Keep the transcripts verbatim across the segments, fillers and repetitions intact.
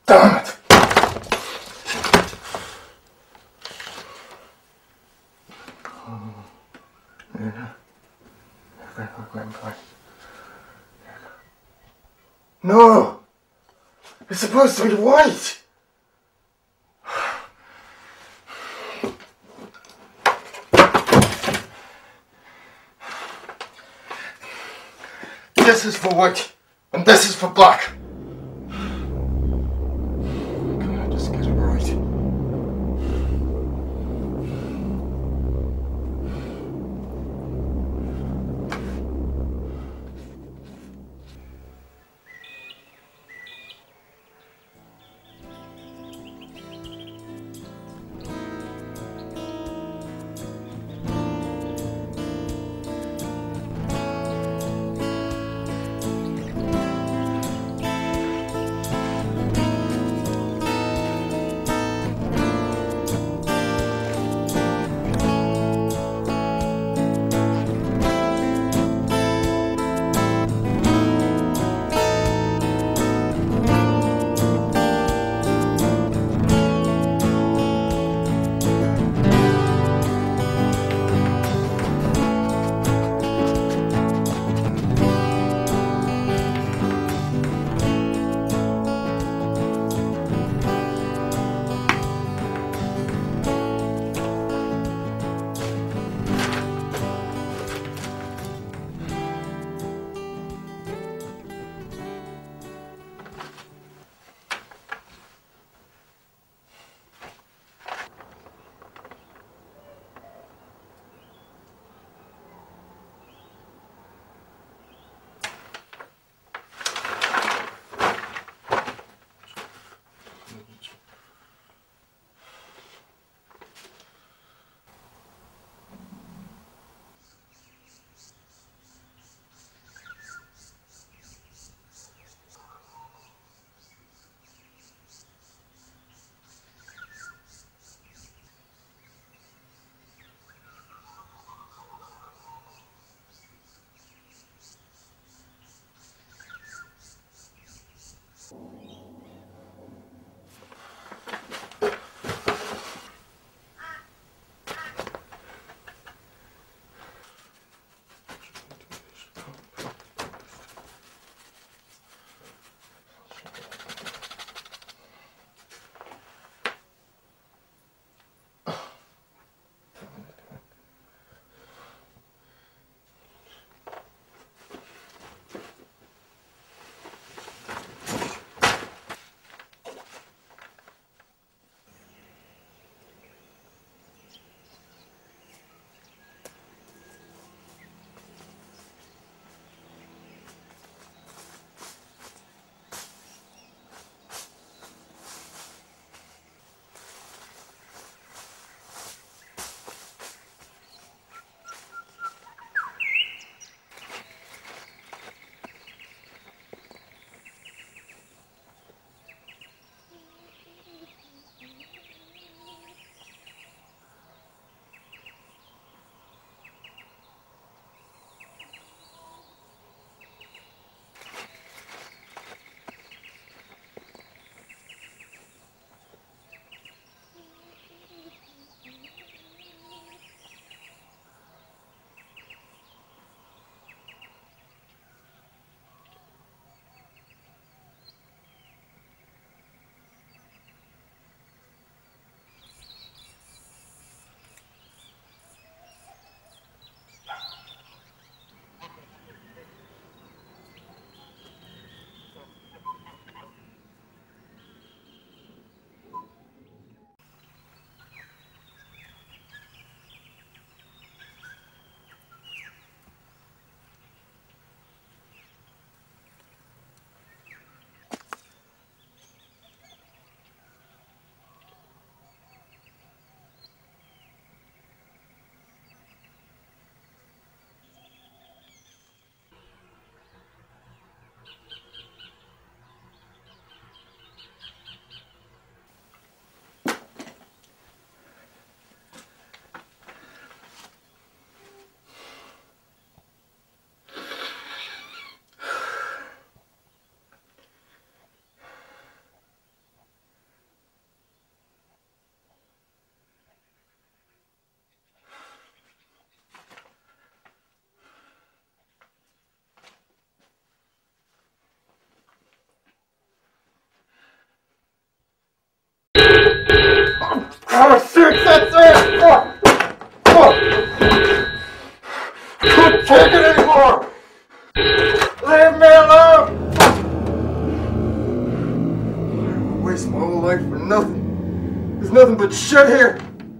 Damn it! No! It's supposed to be white! This is for white, and this is for black. Can I just get it right? Leave me alone! I waste my whole life for nothing. There's nothing but shit here.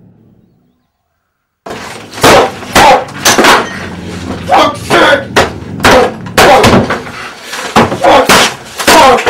Fuck's sake! Fuck! Fuck! Fuck!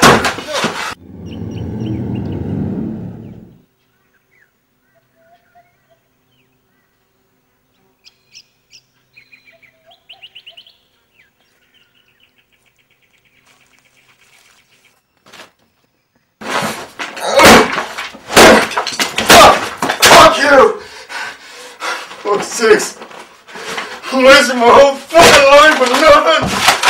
Fuck you! Fuck's sake! I'm wasting my whole fucking life for nothing!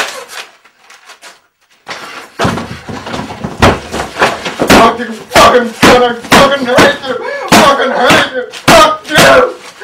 Fucking fucking son, I fucking hate you! Fucking hate you! Fuck you!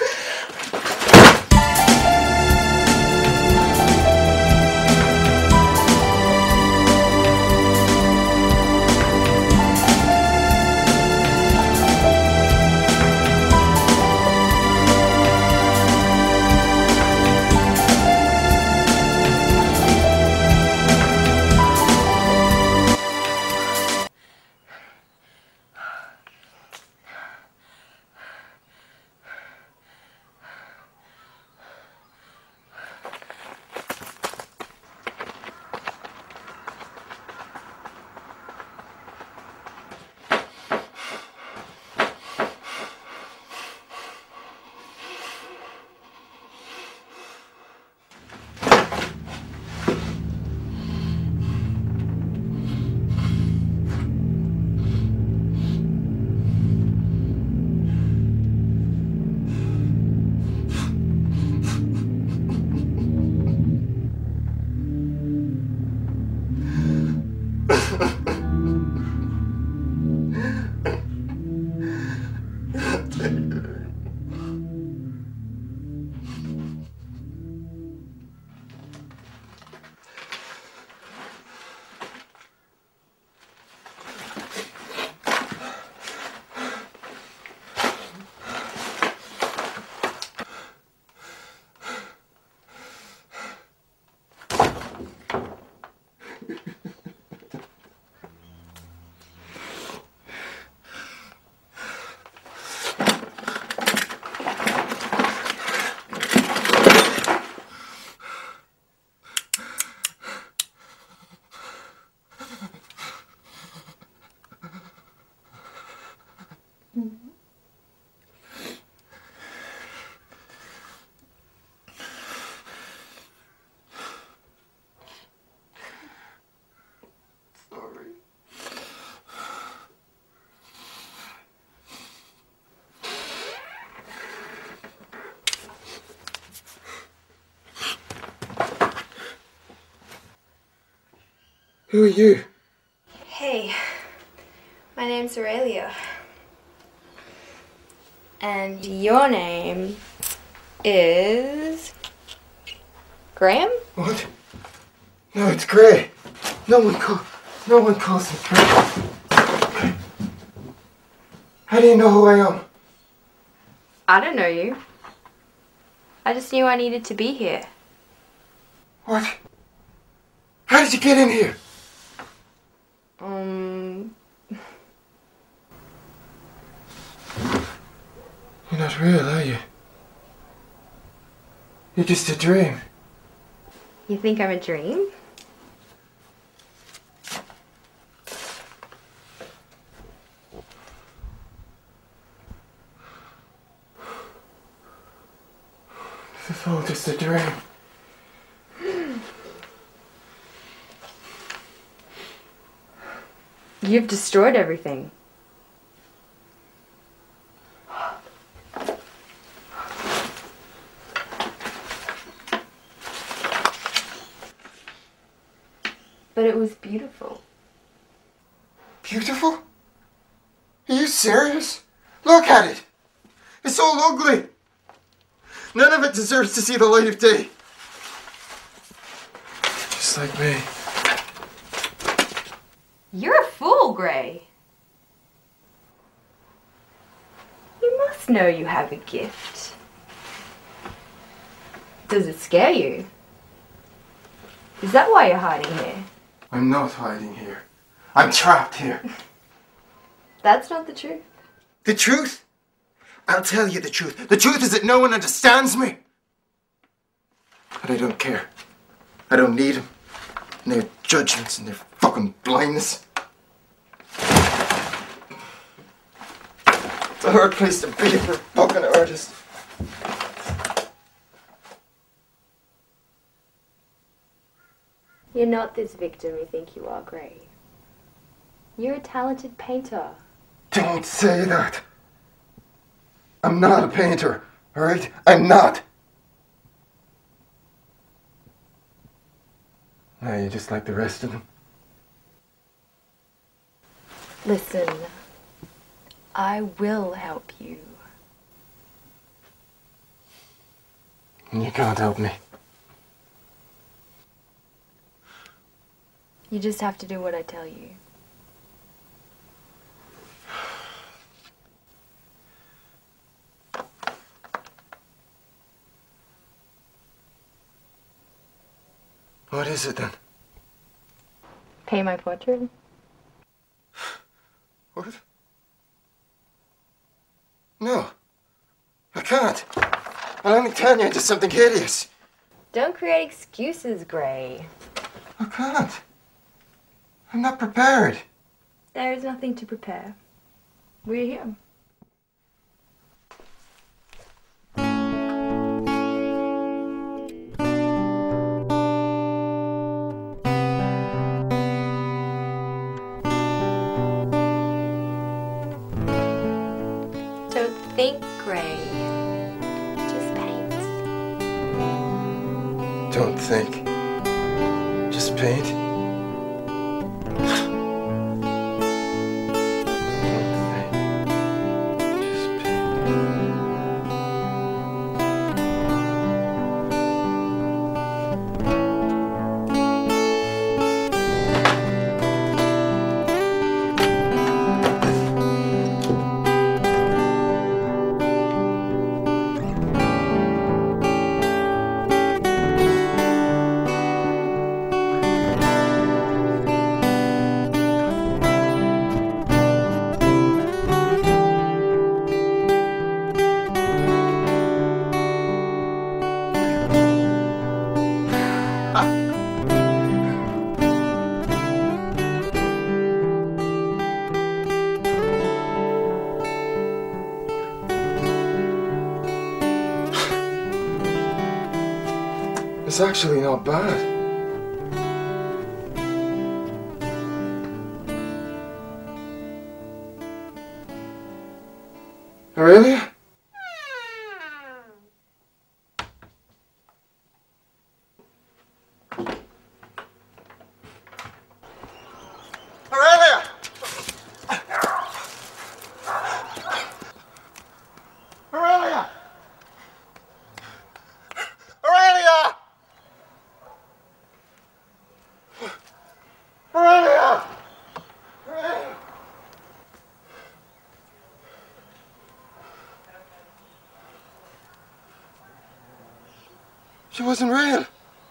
Who are you? Hey, my name's Aurelia. And your name is Graham? What? No, it's Gray. No one call, no one calls me Gray. How do you know who I am? I don't know you. I just knew I needed to be here. What? How did you get in here? Um... You're not real, are you? You're just a dream. You think I'm a dream? This is all just a dream. You've destroyed everything. But it was beautiful. Beautiful? Are you serious? Look at it. It's all ugly. None of it deserves to see the light of day. Just like me. You're a fool, Gray. You must know you have a gift. Does it scare you? Is that why you're hiding here? I'm not hiding here. I'm trapped here. That's not the truth. The truth? I'll tell you the truth. The truth is that no one understands me. But I don't care. I don't need them. And their judgments and their fucking blindness. It's a hard place to be for a fucking artist. You're not this victim you think you are, Gray. You're a talented painter. Don't say that. I'm not a painter, alright? I'm not. Now you're just like the rest of them. Listen, I will help you. You can't help me. You just have to do what I tell you. What is it then? Paint my portrait? What? No. I can't. I'll only turn you into something hideous. Don't create excuses, Gray. I can't. I'm not prepared. There is nothing to prepare. We're here. Don't think, Gray. Just paint. Don't think. Just paint. It's actually not bad. Aurelia? Aurelia! Aurelia! Aurelia! Aurelia! Aurelia! She wasn't real.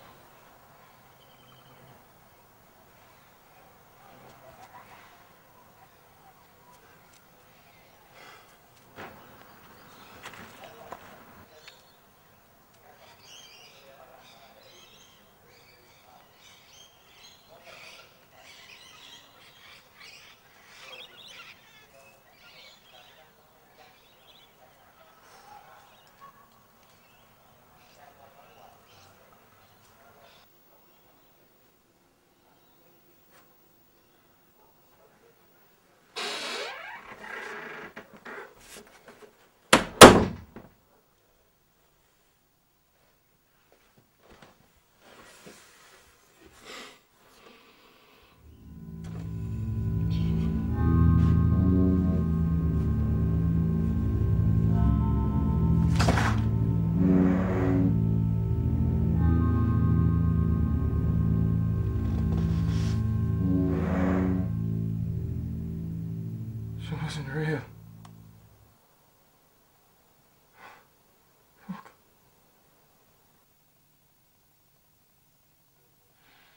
She wasn't real. Fuck.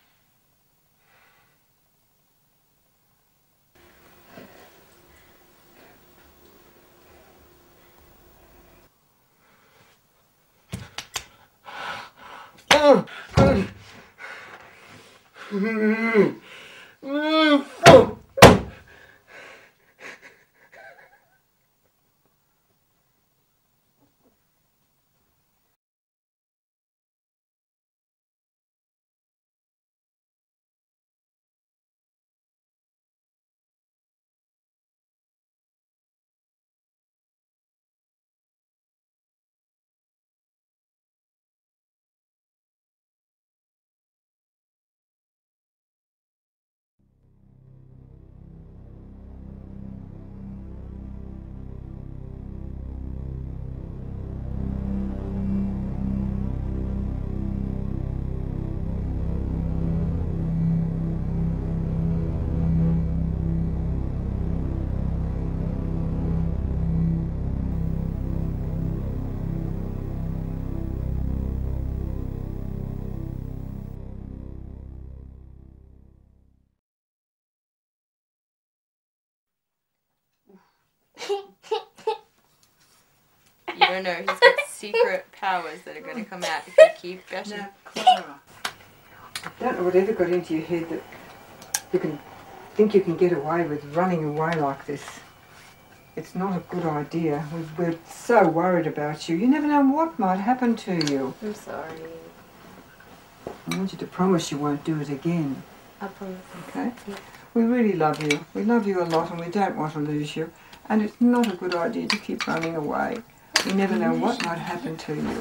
You don't know, he's got secret powers that are going to come out if you keep gushing. Now, Clara, I don't know whatever got into your head that you can think you can get away with running away like this. It's not a good idea. We've, we're so worried about you. You never know what might happen to you. I'm sorry. I want you to promise you won't do it again. I promise. Okay? Yeah. We really love you. We love you a lot and we don't want to lose you. And it's not a good idea to keep running away. You never know what might happen to you.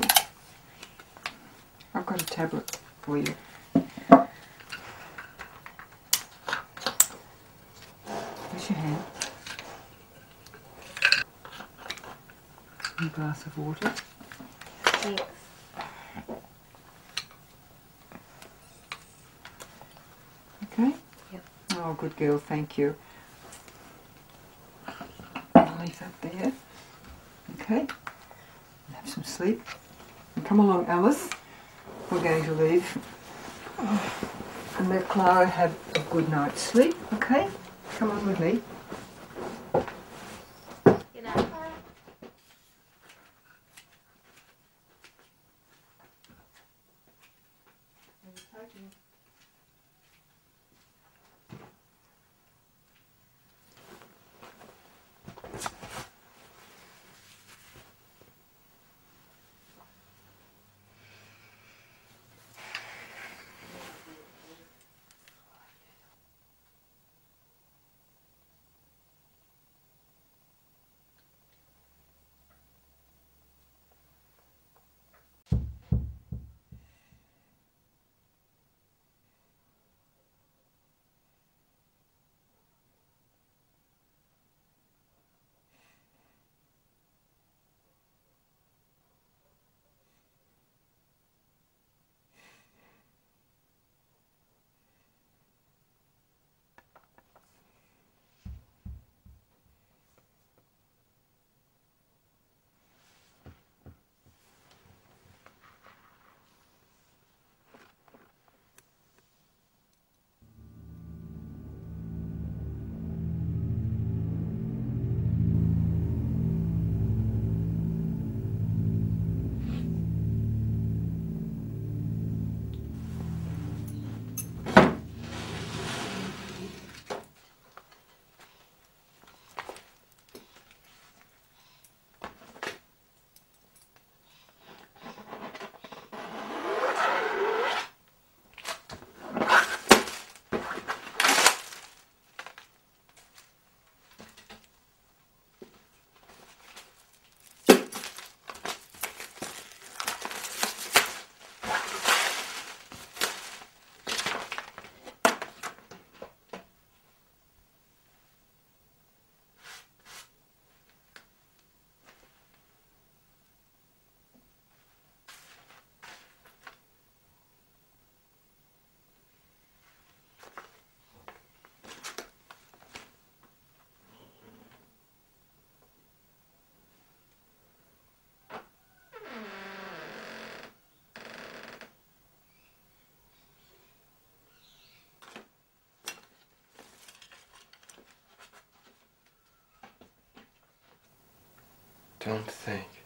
I've got a tablet for you. Where's your hand? And a glass of water. Thanks. Okay? Yep. Oh, good girl, thank you. I'll leave that there. Okay? Have some sleep. And come along, Alice. We're going to leave. And let Clara have a good night's sleep, okay? Come on with me. Good night. Don't think.